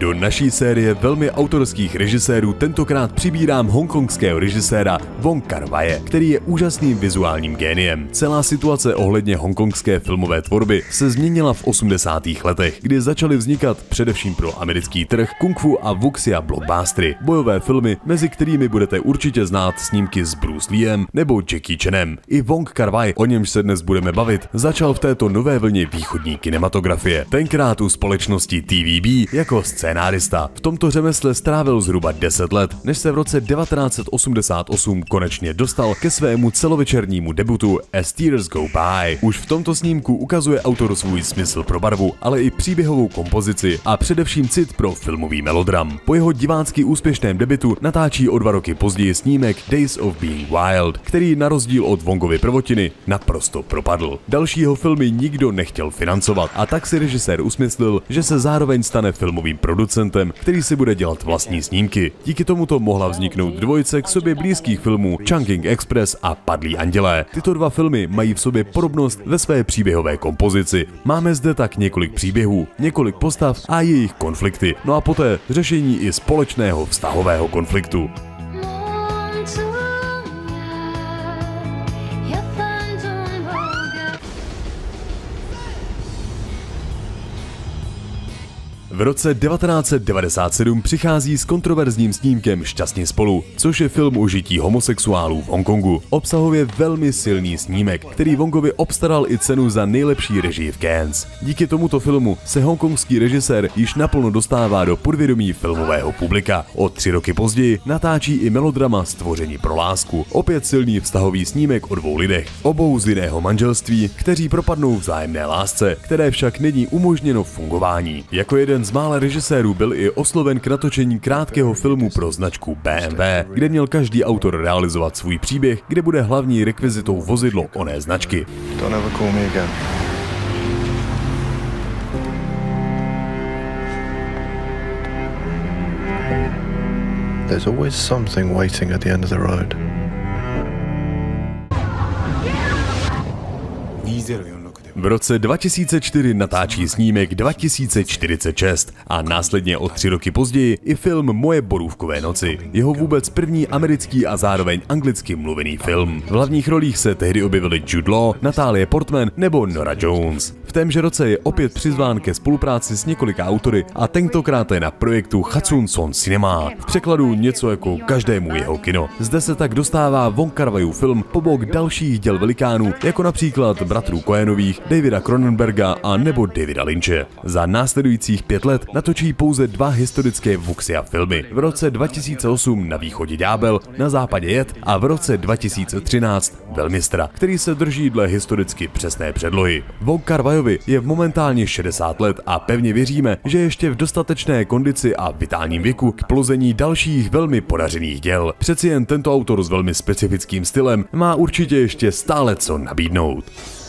Do naší série velmi autorských režisérů tentokrát přibírám hongkongského režiséra Wong Kar-waje, který je úžasným vizuálním géniem. Celá situace ohledně hongkongské filmové tvorby se změnila v 80. letech, kdy začaly vznikat především pro americký trh kung fu a wuxia blockbustery, bojové filmy, mezi kterými budete určitě znát snímky s Bruce Leem nebo Jackie Chanem. I Wong Kar-wai, o němž se dnes budeme bavit, začal v této nové vlně východní kinematografie. Tenkrát u společnosti TVB jako scénárista. V tomto řemesle strávil zhruba 10 let, než se v roce 1988 konečně dostal ke svému celovečernímu debutu As Tears Go By. Už v tomto snímku ukazuje autor svůj smysl pro barvu, ale i příběhovou kompozici a především cit pro filmový melodram. Po jeho divácky úspěšném debutu natáčí o 2 roky později snímek Days of Being Wild, který na rozdíl od Wongovy prvotiny naprosto propadl. Dalšího filmy nikdo nechtěl financovat a tak si režisér usmyslil, že se zároveň stane filmovým producentem, který si bude dělat vlastní snímky. Díky tomuto mohla vzniknout dvojice k sobě blízkých filmů Chungking Express a Padlí andělé. Tyto 2 filmy mají v sobě podobnost ve své příběhové kompozici. Máme zde tak několik příběhů, několik postav a jejich konflikty, no a poté řešení i společného vztahového konfliktu. V roce 1997 přichází s kontroverzním snímkem Šťastně spolu, což je film o žití homosexuálů v Hongkongu. Obsahově velmi silný snímek, který Wongovi obstaral i cenu za nejlepší režii v Cannes. Díky tomuto filmu se hongkongský režisér již naplno dostává do podvědomí filmového publika. O 3 roky později natáčí i melodrama Stvoření pro lásku. Opět silný vztahový snímek o 2 lidech, obou z jiného manželství, kteří propadnou vzájemné lásce, které však není umožněno fungování. Jako jeden z mála režisérů byl i osloven k natočení krátkého filmu pro značku BMW, kde měl každý autor realizovat svůj příběh, kde bude hlavní rekvizitou vozidlo oné značky. There's always something waiting at the end of the road. V roce 2004 natáčí snímek 2046 a následně o 3 roky později i film Moje borůvkové noci. Jeho vůbec první americký a zároveň anglicky mluvený film. V hlavních rolích se tehdy objevili Jude Law, Natalie Portman nebo Norah Jones. V témže roce je opět přizván ke spolupráci s několika autory a tentokrát je na projektu Hudson Son Cinema. V překladu něco jako Každému jeho kino. Zde se tak dostává Wong Kar-wajův film po bok dalších děl velikánů, jako například bratrů Coenových, Davida Cronenberga a nebo Davida Lynche. Za následujících 5 let natočí pouze 2 historické wuxia filmy. V roce 2008 Na východě ďábel, Na západě jed a v roce 2013 Velmistra, který se drží dle historicky přesné předlohy. Wong Kar-wajovi je momentálně 60 let a pevně věříme, že ještě v dostatečné kondici a vitálním věku k plození dalších velmi podařených děl. Přeci jen tento autor s velmi specifickým stylem má určitě ještě stále co nabídnout.